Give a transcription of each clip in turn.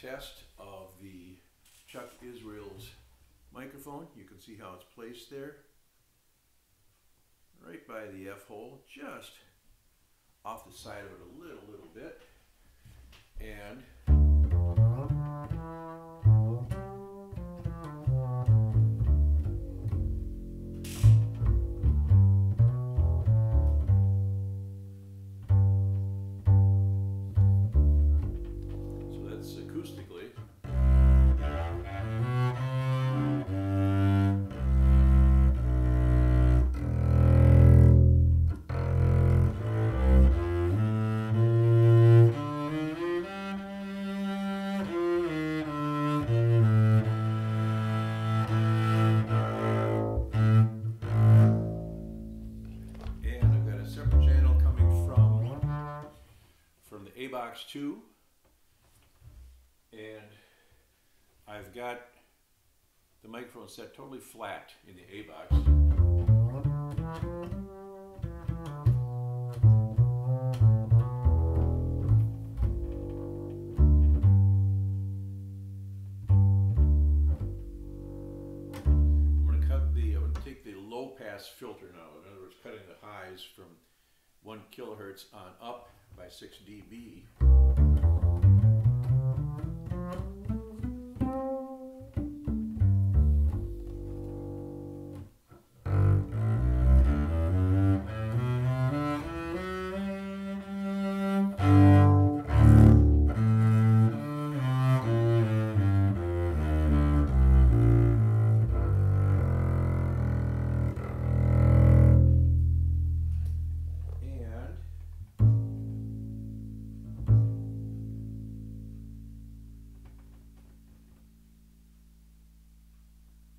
test of the Chuck Israel's microphone. You can see how it's placed there, right by the F-hole, just off the side of it a little bit. And so that's acoustically. Box 2, and I've got the microphone set totally flat in the A box. I'm going to take the low pass filter now. In other words, cutting the highs from 1 kilohertz on up by 6 dB.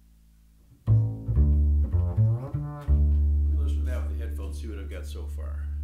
See what I've got so far.